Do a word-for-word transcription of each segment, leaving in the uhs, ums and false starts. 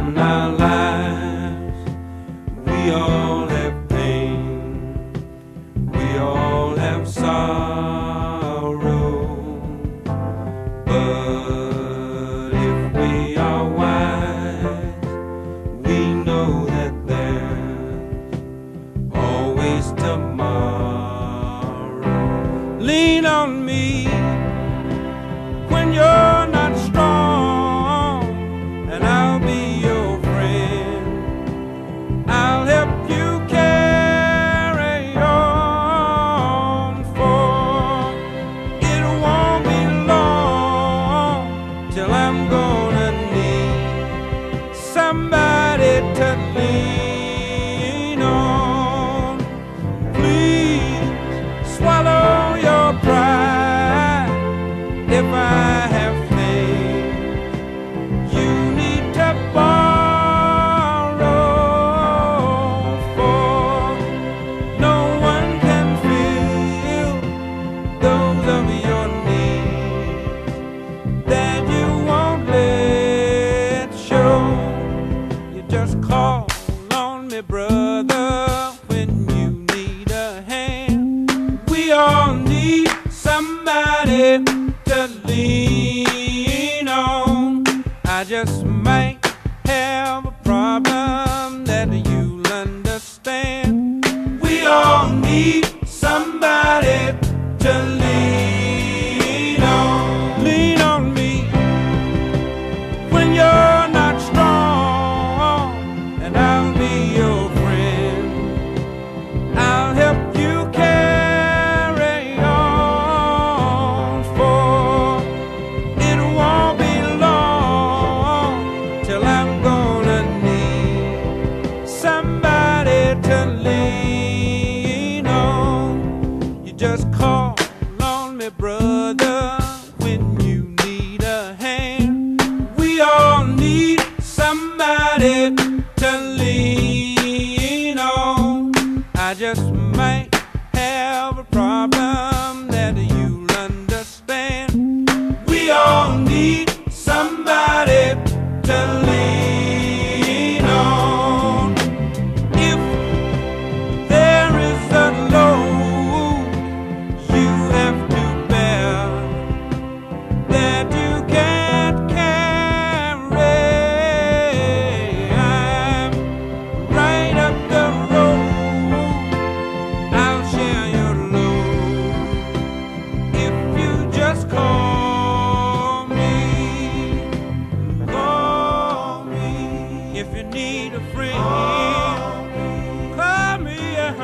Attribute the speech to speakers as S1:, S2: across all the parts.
S1: in our lives. We all have pain, we all have sorrow, but if we are wise, we know that there's always tomorrow. Lean on me when you're not strong, and I'll be your friend. I'll help you carry on, for it won't be long till I'm gonna need somebody to lean on. Please swallow your pride. If I have things you need to borrow, for no one can fill those of your needs that you won't let show. You just call on me, brother, when you need a hand. We all need somebody to lean on. I just might have a problem that you'll understand. We all need somebody to lean on. Lean on me when you're not strong, and I'll be your friend. I'll help you carry on, for it won't be long till I'm gonna need somebody to lean on. You just call on me, brother, when you need a hand. We all need somebody to lean on. I just might have a problem that you'll understand. We all need somebody to lean on. If there is a load you have to bear that you can't carry, I'm right up the road. I'll share your load if you just call me. Call me if you need a friend. Call me, uh-huh.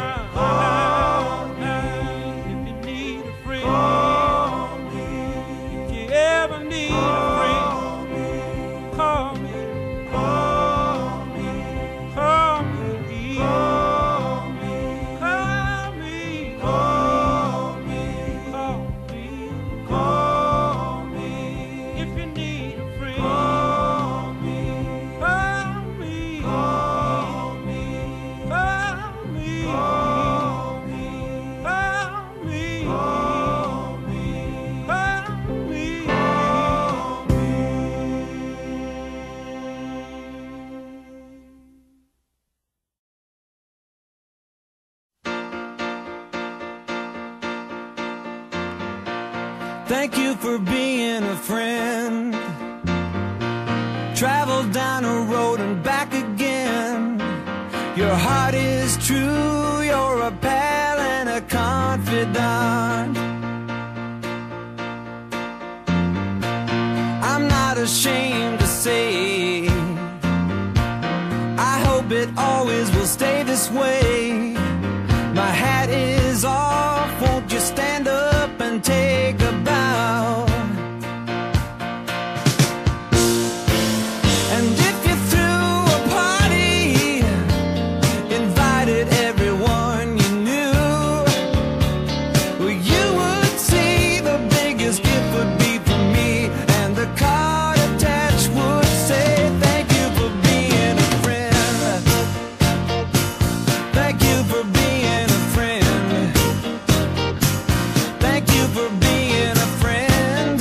S1: If you need a friend. If you ever need a friend, call me. Call me. Call me. Call me. Call me. Call me. Call me. Call me. If you need a friend, call me. Call me. Call me. Call me. Call me. Call me. Call me. Call me. Call me.
S2: Thank you for being a friend. Travel down a road and back again. Your heart is true, you're a pal and a confidant. I'm not ashamed to say, I hope it always will stay this way. My hat is off, won't you stand up and take a bow? And if you threw a party, invited everyone you knew, well, you would see the biggest gift would be for me, and the card attached would say, thank you for being a friend. Thank you for being a friend. Thank you for being a friend.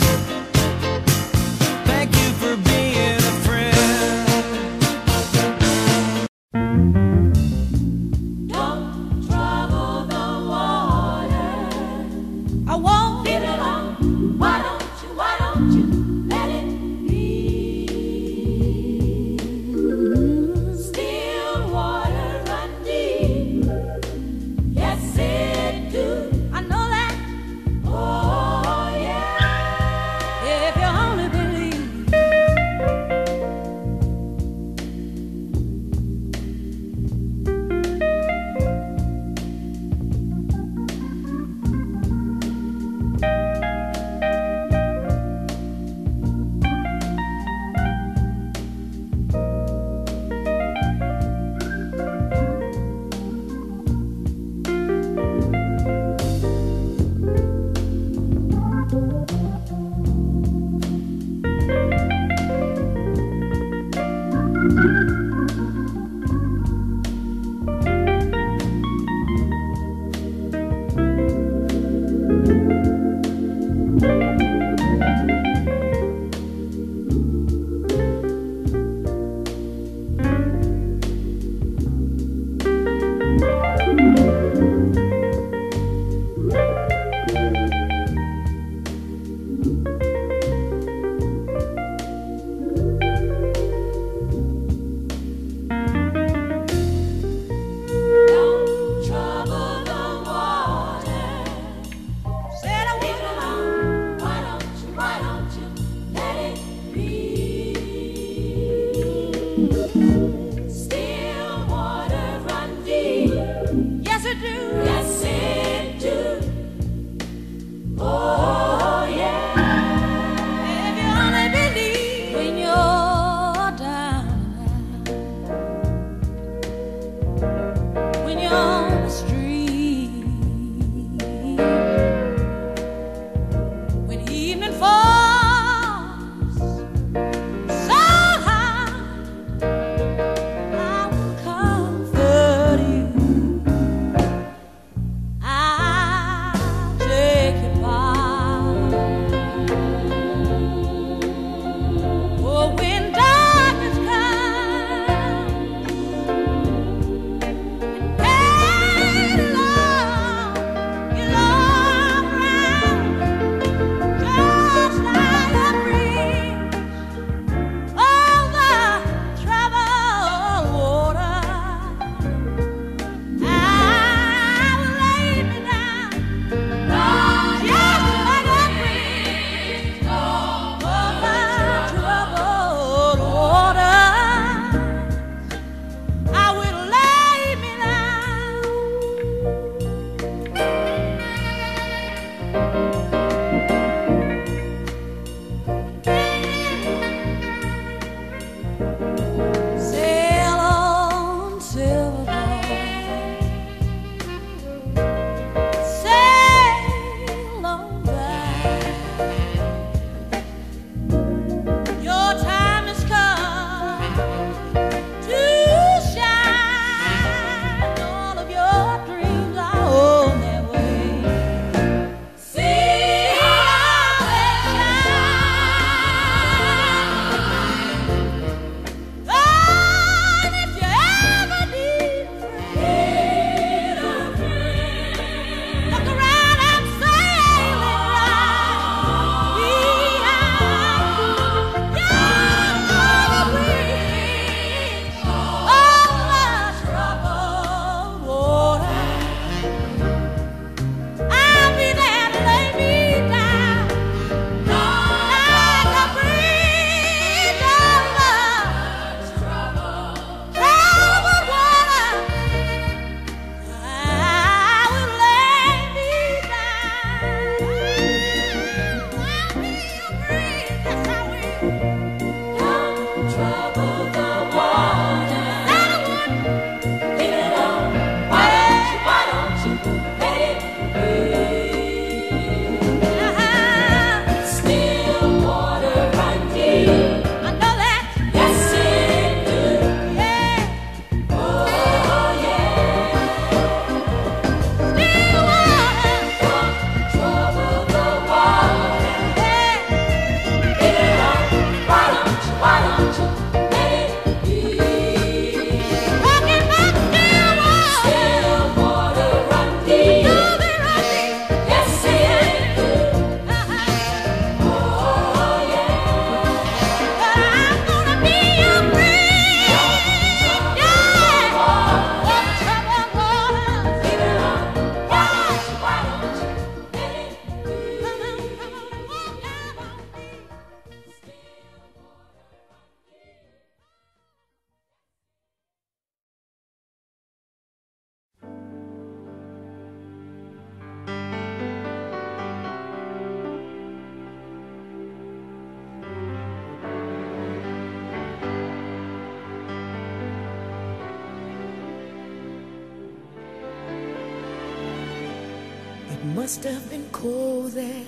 S3: Must have been cold there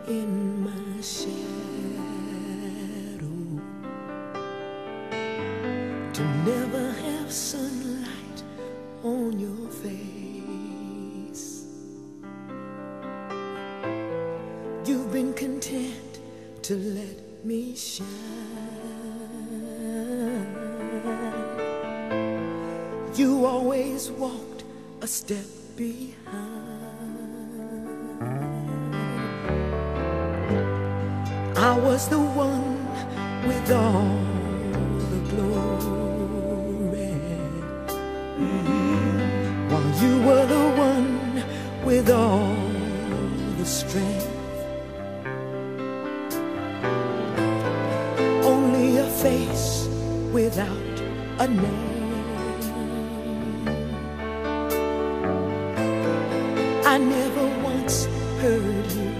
S3: in my shadow to never have sunlight on your face. You've been content to let me shine. You always walked a step behind. I was the one with all the glory, mm-hmm. while you were the one with all the strength. Only a face without a name. I never once heard you